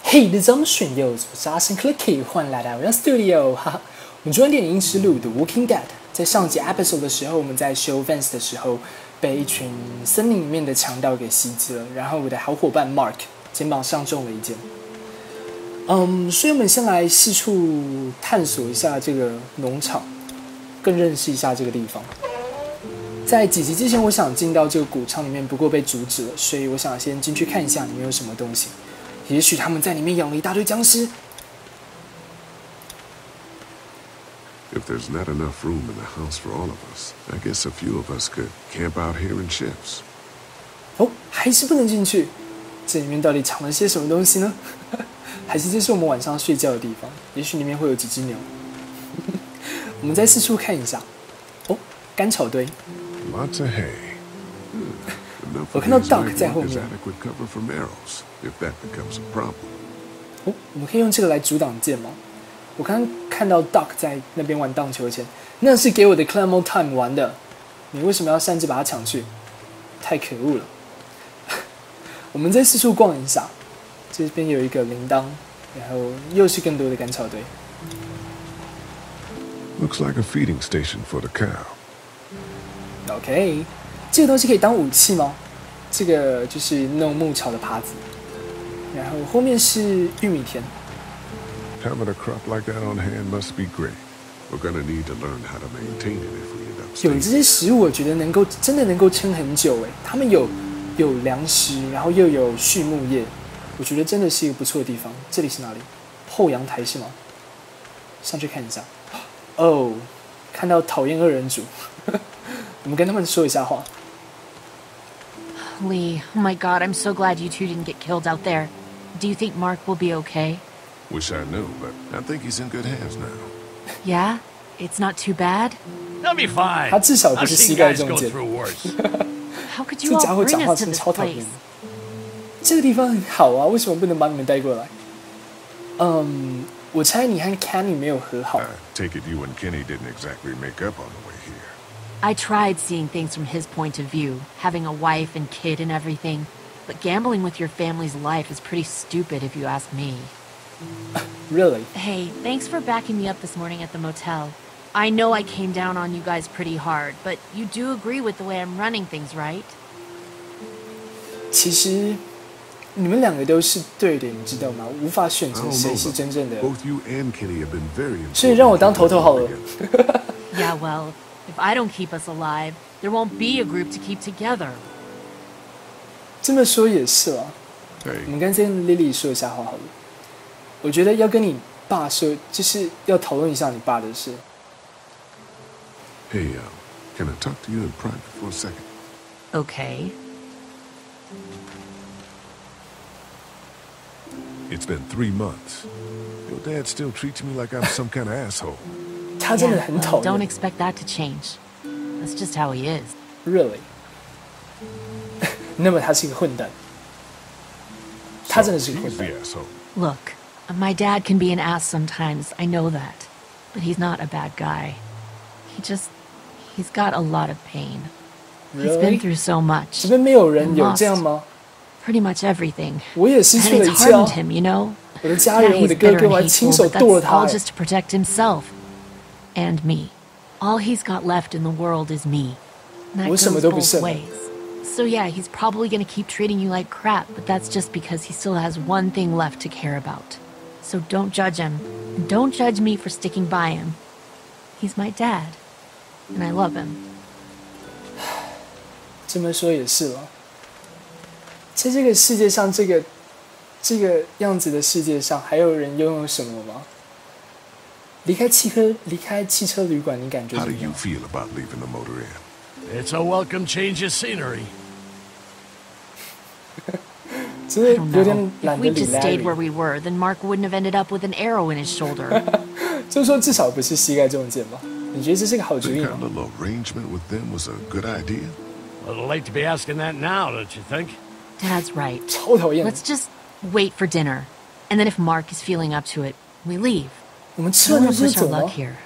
Hey，你怎么选友？我是阿星 Clicky，欢迎来到 Real Studio。哈哈，我们主演电影之路的 Walking Dead， 在上集 episode 的时候，我们在修 fence 的时候，被一群森林里面的强盗给袭击了。然后我的好伙伴 Mark 肩膀上中了一箭。所以我们先来四处探索一下这个农场，更认识一下这个地方。在几集之前，我想进到这个谷场里面，不过被阻止了，所以我想先进去看一下里面有什么东西。也许他们在里面养了一大堆僵尸。 If there's not enough room in the house for all of us, I guess a few of us could camp out here in shifts. 哦，还是不能进去。这里面到底藏了些什么东西呢？还是这是我们晚上睡觉的地方？也许里面会有几只鸟。我们再四处看一下。哦，干草堆。 Lots of hay. 我看到 Duck 在后面。哦，我们可以用这个来阻挡箭吗？我刚刚看到 Duck 在那边玩荡秋千，那是给我的 Clamor Time 玩的。你为什么要擅自把它抢去？太可恶了！我们再四处逛一下，这边有一个铃铛，然后又是更多的干草堆。 Looks like a feeding station for the cow. OK， 这个东西可以当武器吗？这个就是弄木草的耙子，然后后面是玉米田。 Having a crop like that on hand must be great. We're gonna need to learn how to maintain it if we end up. 有这些食物，我觉得真的能够撑很久诶。他们有粮食，然后又有畜牧业，我觉得真的是一个不错的地方。这里是哪里？后阳台是吗？上去看一下。哦，看到讨厌二人组，我们跟他们说一下话。 Lee, oh my god, I'm so glad you two didn't get killed out there. Do you think Mark will be okay? Wish I knew, but I think he's in good hands now. Yeah? It's not too bad? They'll be fine. 他至少不是膝盖中 go 箭。 through worse. How could 这 you 家 all 伙 bring 讲话 us to 真的 this 超讨厌 place? 的。这个地方很好啊，为什么不能把你们带过来？我猜你和 Kenny 没有和好。 I take it you and Kenny didn't exactly make up on the way here. I tried seeing things from his point of view, having a wife and kid and everything. But gambling with your family's life is pretty stupid if you ask me. Really? Hey, thanks for backing me up this morning at the motel. I know I came down on you guys pretty hard, but you do agree with the way I'm running things, right? 其实你们两个都是对的，你知道吗？无法选 I 择 don't 谁 know, 是 but 真正的。 both you and Kenny have been very important. 所以让我当头头好了。 Yeah, well, if I don't keep us alive, there won't be a group to keep together. 这么说也是啦。 Hey, 我们跟 Lily 说一下话好了。我觉得要跟你爸说，就是要讨论一下你爸的事。 hey, can I talk to you in private for a second? Okay. It's been 3 months. Your dad still treats me like I'm some kind of asshole. 他真的 Yeah, 很 well, 讨 don't 厌。 expect that to change. That's just how he is. Really？ 那么他是一个混蛋。他真的是 So 个混 he's 蛋。 the asshole. Look, my dad can be an ass sometimes, I know that. But he's not a bad guy. He's got a lot of pain. He's been Really？ through so much. 这边没有人 and 有 lost 这样吗？ pretty much everything. 我也失 And 去了一 it's 切啊 hardened！him, you know? 我的家 Yeah, 人，我 he's 的哥 bitter 哥， and 我还亲 hateful, 手 but 剁了 that's 他 all 欸。 just to protect himself. And me. All he's got left in the world is me. And that 我什么 goes 都不 both 剩了。 ways. So yeah, he's probably gonna keep treating you like crap, but that's just because he still has one thing left to care about. So don't judge him. And don't judge me for sticking by him. He's my dad. And I love him. 这么说也是了。在这个世界上，这个样子的世界上，还有人拥有什么吗？离开汽车旅馆，你感觉 How 怎 do 么 you 样？ feel about leaving the motor inn? It's a welcome change of scenery. 真 I 的 don't 有点 know. If 懒得 we 理 just stayed where Larry。 we were, then Mark wouldn't have ended up with an arrow in his shoulder. 就是说，至少不是膝盖中箭吧？你觉得这是个好主 The 意 kind 吗？ of little arrangement with them was a good idea. A little late to be asking that now, don't you think? Dad's right. 超讨厌的。 Let's just wait for dinner. And then if Mark is feeling up to it, we leave. 我们吃 I 完 don't 就 wanna 直接 push our 走 luck 吗？ here.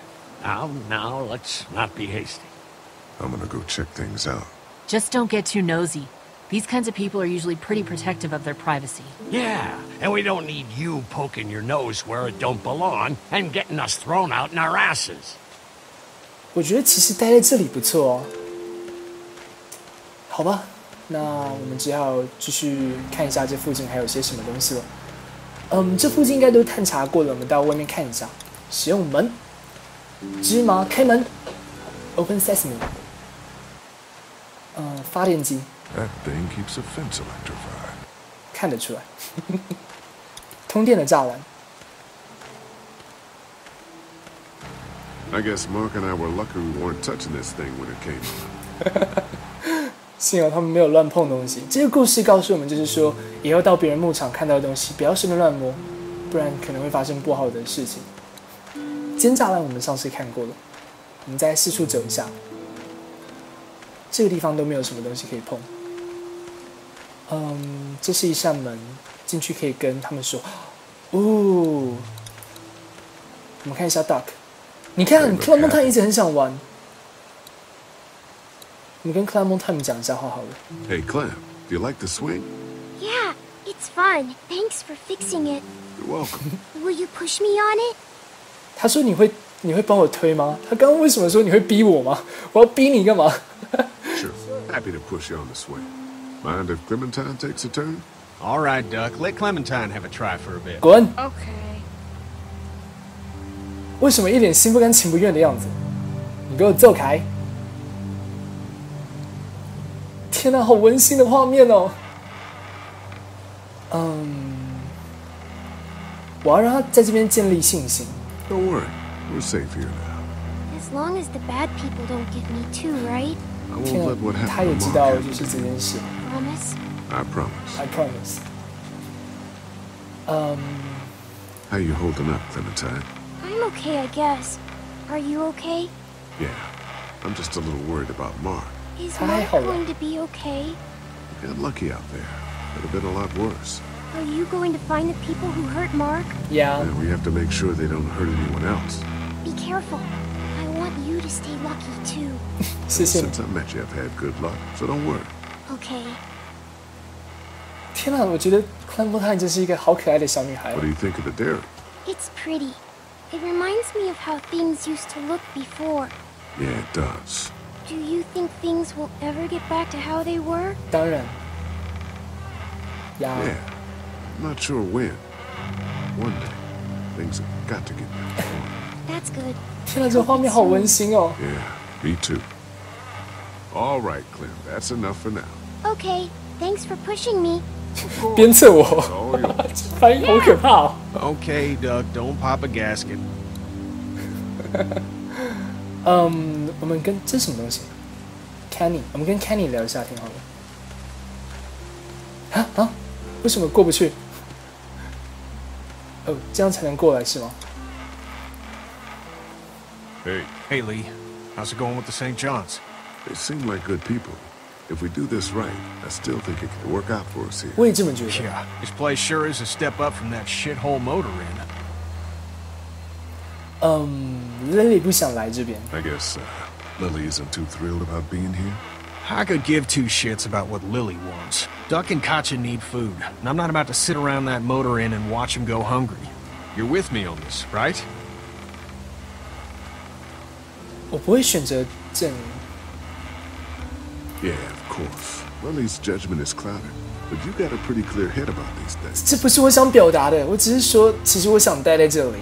Now, let's not be hasty. I'm gonna go check things out. Just don't get too nosy. These kinds of people are usually pretty protective of their privacy. Yeah, and we don't need you poking your nose where it don't belong and getting us thrown out in our asses. 我觉得其实待在这里不错哦。好吧，那我们只好继续看一下这附近还有些什么东西了。这附近应该都探查过了，我们到外面看一下。使用门，芝麻开门 ，Open Sesame。发电机。 That thing keeps a fence electrified. 看得出来，通电的栅栏。 I guess Mark and I were lucky we weren't touching this thing when it came on. 幸好他们没有乱碰东西。这个故事告诉我们，就是说，以后到别人牧场看到的东西，不要随便乱摸，不然可能会发生不好的事情。尖栅栏我们上次看过了，我们再四处走一下。这个地方都没有什么东西可以碰。这是一扇门，进去可以跟他们说。我们看一下 Duck。你看，克莱蒙探一直很想玩。我们跟克莱蒙探讲一下话好了。 Hey, Clem, do you like the swing? Yeah, it's fun. Thanks for fixing it. You're welcome. Will you push me on it? 他说你会帮我推吗？他刚刚为什么说你会逼我吗？我要逼你干嘛？ Sure. Happy to push you on the swing. Mind if Clementine takes a turn? All right, Duck. Let Clementine have a try for a bit. 滚！ Okay. 为什么一脸心不甘情不愿的样子？你给我走开！天哪，好温馨的画面哦。我要让他在这边建立信心。 Don't worry. We're safe here now. As long as the bad people don't get me too, right? I 天 won't 哪 let what， 他也 happened 知 to 道 Mark 就是 happen. 这件事。 Promise? I promise. I promise. How you holding up, Clementine? I'm okay, I guess. Are you okay? Yeah. I'm just a little worried about Mark. Is Hi, Mark hello. going to be okay? You got lucky out there. Could have been a lot worse. Are you going to find the people who hurt Mark? Yeah. And we have to make sure they don't hurt anyone else. Be careful. I want you to stay lucky too. 谢谢你。 Since I met you, I've had good luck, so don't worry. Okay. 天哪，我觉得克莱蒙探真是一个好可爱的小女孩 What。do you think of the dairy? It's pretty. It reminds me of how things used to look before. Yeah, it does. Do you think things will ever get back to how they were? 当然。呀 Yeah. I'm not sure when. One day, things have got to get back to normal. That's good. 天哪，这画面好温馨哦。 Yeah, me too. All right, Clem, that's enough for now. Okay. Thanks for pushing me. 鞭策我， All yours. 反应好可怕哦。 Okay, Duck. Don't pop a gasket. 我们跟这是什么东西 ？Kenny，我们跟 Kenny 聊一下天好了。啊？为什么过不去？哦，这样才能过来是吗？ Hey, Hey, Lee. How's it going with the St. John's? they seem like good people. If we do this right, I still think it could work out for us here. 我也这么觉得。 Yeah, this place sure is a step up from that shithole motor inn. Lily 不想来这边。 I guess Lily isn't too thrilled about being here. I could give two shits about what Lily wants. Duck and Katja need food, and I'm not about to sit around that motor inn and watch them go hungry. You're with me on this, right? 我不会选择正义。 Yeah, of course. Lily's judgment is clouded, but you got a pretty clear head about these things. 这不是我想表达的，我只是说，其实我想待在这里。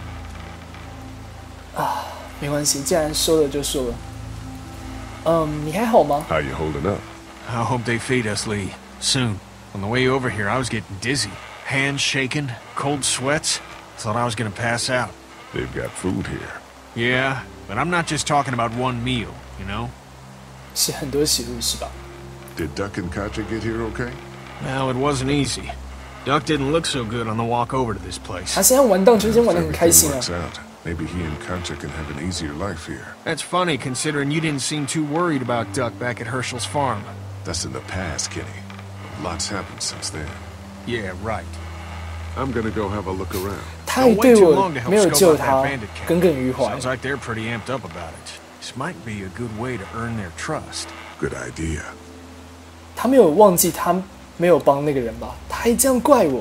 没关系，既然说了就说了。你还好吗？ How you holding up? I hope they feed us, Lee. Soon. On the way over here, I was getting dizzy. Hands shaking, cold sweats. Thought I was gonna pass out. They've got food here. Yeah, but I'm not just talking about one meal, you know? 是很多食物是吧？ Did Duck and Katja get here okay? Well, it wasn't easy. Duck didn't look so good on the walk over to this place. 他现在玩荡秋千 If 玩得很开 everything 心啊 works。out, maybe he and Katja can have an easier life here. That's funny, considering you didn't seem too worried about Duck back at Herschel's farm. That's in the past, Kenny. Lots happened since then. Yeah, right. I'm gonna go have a look around. 他也 Don't 对 wait too 我 long to help 没有 scope 救 out 他 that bandit 耿 camp. 耿于怀 Sounds。like they're pretty amped up about it. This might be a good way to earn their trust. Good idea. 他没有忘记他没有帮那个人吧？他还这样怪我。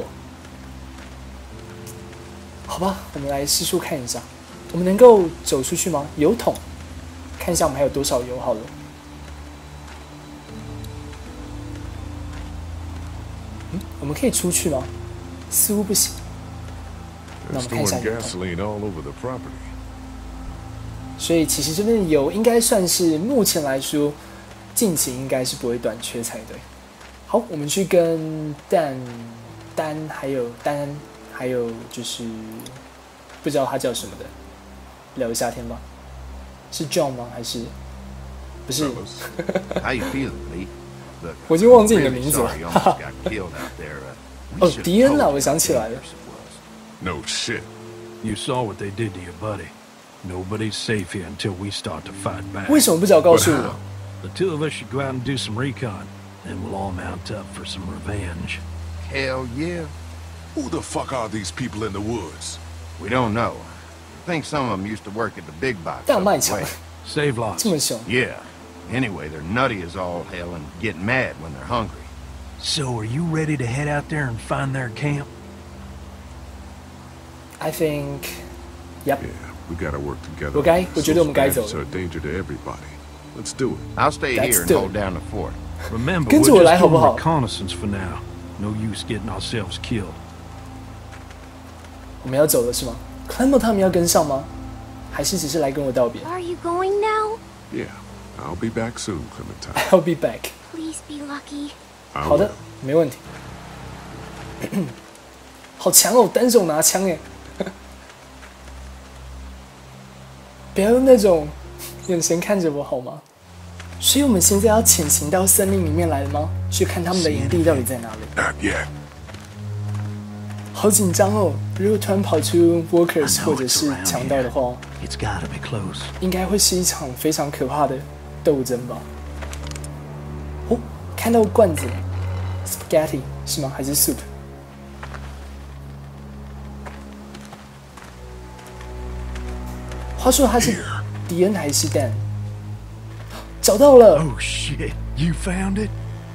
好吧，我们来试出看一下，我们能够走出去吗？油桶，看一下我们还有多少油好了。我们可以出去吗？似乎不行。那我们看一下油桶。所以其实这边的油应该算是目前来说，近期应该是不会短缺才对。好，我们去跟丹还有就是不知道他叫什么的聊一下天吧？是 John 吗？还是不是？我已经忘记你的名字了。哦，迪恩了，我想起来了。 No shit. You saw what they did to your buddy. Nobody's safe here until we start to fight back. 为什么不早告诉我 The two of us should go out and do some recon. Then we'll all mount up for some revenge. Hell yeah. Who the fuck are these people in the woods? We don't know. I think some of them used to work at the big box. 这样卖强， Save lots. 这么凶。 Yeah. Anyway, they're nutty as all hell and get mad when they're hungry. So are you ready to head out there and find their camp? I think, yep. Yeah, we gotta work together. 我觉得我们该走了。 Are a danger to everybody. Let's do it. I'll stay Let's here and do hold it. down the fort. Remember, 跟 we're 着我来 just 好不 doing 好？ reconnaissance for now. No use getting ourselves killed. 我们要走了是吗 ？Clemo 他们要跟上吗？还是只是来跟我道别 Are you going now? Yeah, I'll be back soon, Clementine. ？I'll be back. Please be lucky. 好的，没问题。好强哦，单手拿枪耶！不要用那种眼神看着我好吗？所以我们现在要潜行到森林里面来了吗？去看他们的营地到底在哪里？ Not yet. 好紧张哦！如果突然跑出 Walkers 或者是强盗的话， It's gotta be close. 应该会是一场非常可怕的斗争吧？哦，看到罐子 ，spaghetti 是吗？还是 soup？ 话说他是迪恩还是 Dan？ 找到了， Oh shit, you found it?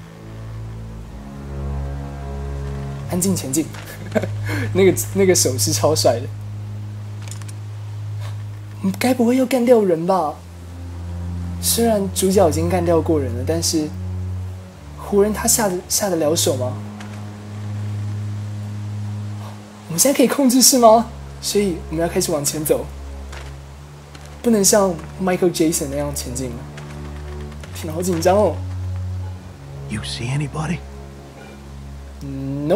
安静前进。那个手势超帅的。该不会要干掉人吧？虽然主角已经干掉过人了，但是湖人他下得了手吗？我们现在可以控制是吗？所以我们要开始往前走，不能像 Michael Jackson 那样前进了。天哪，好紧张哦 You see anybody? ！Nope。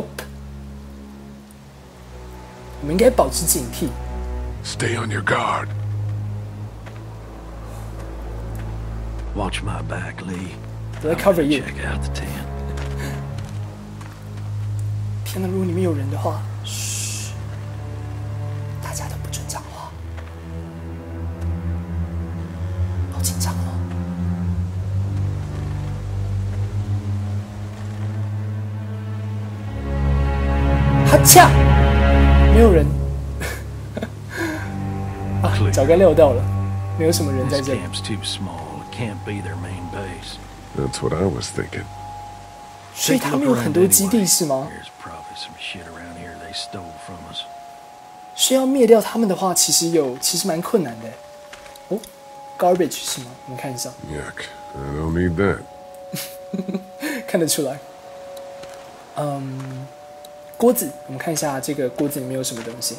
我们应该保持警惕。 Stay on your guard. Watch my back, Lee. 我在 cover you。 Check out the tent. 天哪，如果里面有人的话，嘘，大家都不准讲话。好紧张哦。哈恰，没有人。啊，早该料到了，没有什么人在 This 这里。 camp's too small. It can't be their main base. That's what I was thinking. 所以他们有很多基地是吗？ There's probably some shit around here they stole from us. 需要灭掉他们的话，其实蛮困难的。哦 ，garbage 是吗？我们看一下， Yuck. I don't need that. 看得出来。锅子，我们看一下这个锅子里面有什么东西。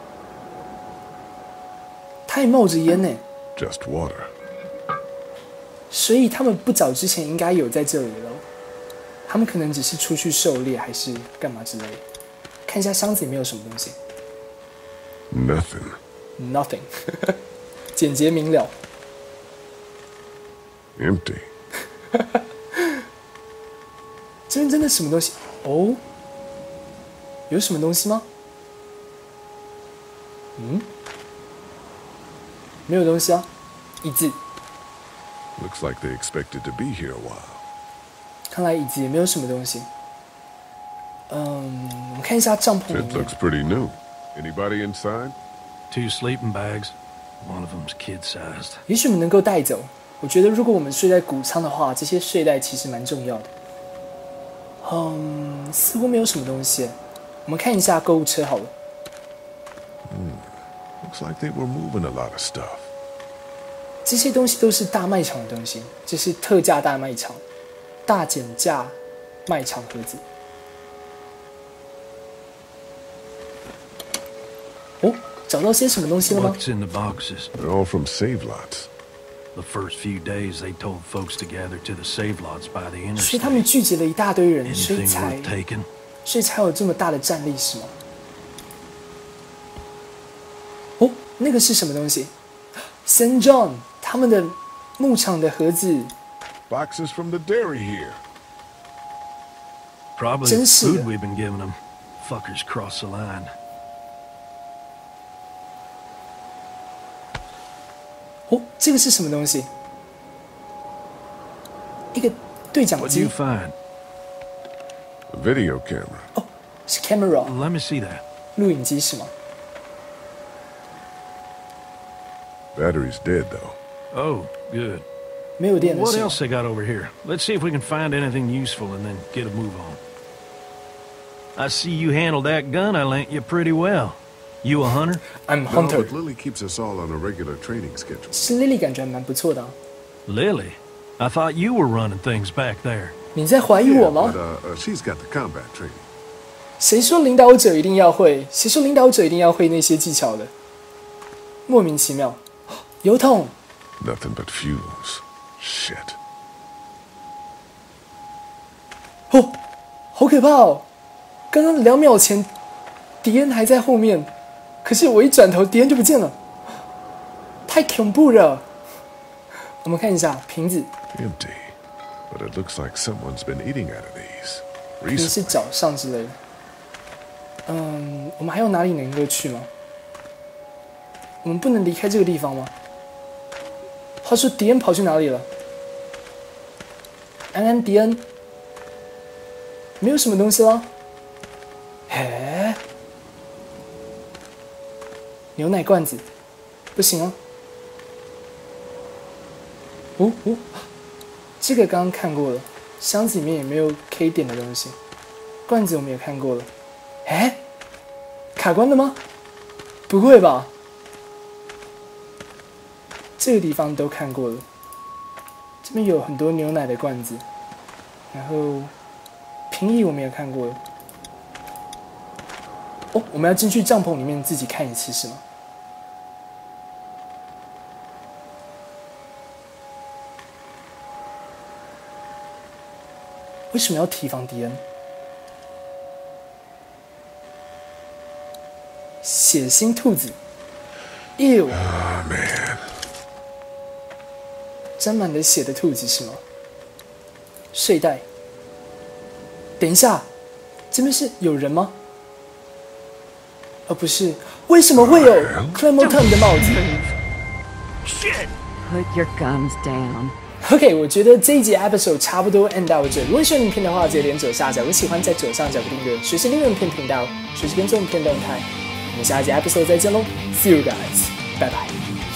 它也冒着烟呢， Just water. 所以他们不早之前应该有在这里了。他们可能只是出去狩猎，还是干嘛之类的。看一下箱子里面有什么东西。 Nothing. Nothing 。简洁明了。 Empty. 这边真的什么东西？哦，有什么东西吗？没有东西啊，椅子。 Looks like they expected to be here a while. 看来椅子也没有什么东西。我们看一下帐篷里 It 面 looks pretty new. Anybody inside? 2 sleeping bags. One of them's kid-sized. 也许我们能够带走。我觉得如果我们睡在谷仓的话，这些睡袋其实蛮重要的。 似乎没有什么东西。我们看一下购物车好了。 Looks like they were moving a lot of stuff. 这些东西都是大卖场的东西，这是特价大卖场、大减价卖场盒子。哦，找到些什么东西了吗？ What's in the boxes? They're all from save lots. The first few days, they told folks to gather to the save lots by the 所以他们 interstate. 聚集了一大堆人，所以 Anything 才 worth taking? 有这么大的战力是吗？哦，那个是什么东西 ？Saint John 他们的牧场的盒子， Boxes from the dairy here. Probably the 真是的。 food we've been giving them. Fuckers cross the line. 哦，这个是什么东西？一个对讲 What'd 机 you，find? A video camera. 哦，是 camera Let me see that. 录影机是吗？ Battery's dead, though. Oh, good. 没有电的 What 是吗？ else they got over here? Let's see if we can find anything useful and then get a move on. I see you handled that gun I lent you pretty well. You a hunter? I'm No, Hunter， but Lily keeps us all on a regular training schedule. 是 Lily 感觉还蛮不错的啊。 Lily? I thought you were running things back there. 你在怀疑我 Yeah, 吗 but she's got the combat training. 谁说领导者一定要会？谁说领导者一定要会那些技巧的？莫名其妙。油桶， Nothing but fumes. Shit. 哦，好可怕哦！刚刚2秒前，迪恩还在后面，可是我一转头，迪恩就不见了，太恐怖了。我们看一下瓶子， Empty. But it looks like someone's been eating out of these. 可能是 Recently. 早上之类的。我们还有哪里能够去吗？我们不能离开这个地方吗？话说迪恩跑去哪里了？安安，迪恩，没有什么东西了。嘿，牛奶罐子，不行啊。哦，这个刚刚看过了，箱子里面也没有可以点的东西。罐子我们也看过了。哎，卡关了吗？不会吧？这个地方都看过了。这边有很多牛奶的罐子，然后瓶椅我们也看过了。哦，我们要进去帐篷里面自己看一次是吗？为什么要提防迪恩？血腥兔子，Ew， Oh, man. 沾满了血的兔子是吗？睡袋。等一下，这边是有人吗？不是，为什么会有 Clementine 的帽子 Shit! Put your guns down. ？OK， 我觉得这一集 episode 差不多 end 到这。如果你喜欢影片的话，直接点左下角，我喜欢在左上角订阅，随时订阅影片频道，随时跟踪影片动态。我们下一集 episode 再见喽 ，See you guys，拜拜。